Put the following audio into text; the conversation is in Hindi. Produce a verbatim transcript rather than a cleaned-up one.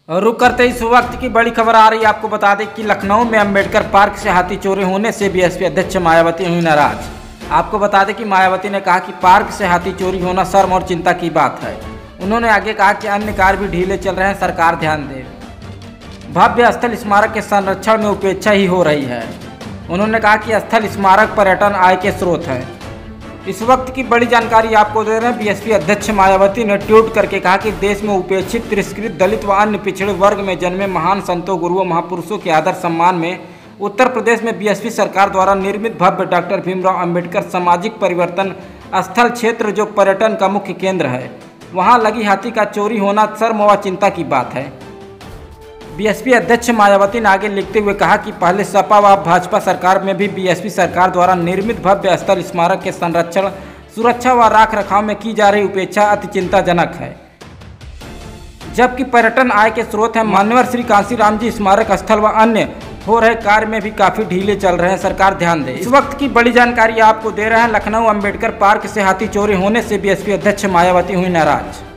और रुक करते इस वक्त की बड़ी खबर आ रही है। आपको बता दें कि लखनऊ में अंबेडकर पार्क से हाथी चोरी होने से बीएसपी अध्यक्ष मायावती हुई नाराज। आपको बता दें कि मायावती ने कहा कि पार्क से हाथी चोरी होना शर्म और चिंता की बात है। उन्होंने आगे कहा कि अन्य कार्य भी ढीले चल रहे हैं, सरकार ध्यान दे। भव्य स्थल स्मारक के संरक्षण में उपेक्षा ही हो रही है। उन्होंने कहा कि स्थल स्मारक पर्यटन आय के स्रोत है। इस वक्त की बड़ी जानकारी आपको दे रहे हैं। बीएसपी अध्यक्ष मायावती ने ट्वीट करके कहा कि देश में उपेक्षित, तिरस्कृत, दलित व अन्य पिछड़े वर्ग में जन्मे महान संतों, गुरुओं, महापुरुषों के आदर सम्मान में उत्तर प्रदेश में बीएसपी सरकार द्वारा निर्मित भव्य डॉक्टर भीमराव अंबेडकर सामाजिक परिवर्तन स्थल क्षेत्र, जो पर्यटन का मुख्य केंद्र है, वहां लगी हाथी का चोरी होना शर्म व चिंता की बात है। बीएसपी अध्यक्ष मायावती ने आगे लिखते हुए कहा कि पहले सपा व भाजपा सरकार में भी बीएसपी सरकार द्वारा निर्मित भव्य स्थल स्मारक के संरक्षण, सुरक्षा व राख रखाव में की जा रही उपेक्षा अति चिंताजनक है, जबकि पर्यटन आय के स्रोत है। मान्यवर श्री कांशीराम जी स्मारक स्थल व अन्य हो रहे कार्य में भी काफी ढीले चल रहे हैं, सरकार ध्यान दे। इस वक्त की बड़ी जानकारी आपको दे रहे हैं। लखनऊ अंबेडकर पार्क से हाथी चोरी होने से बीएसपी अध्यक्ष मायावती हुई नाराज।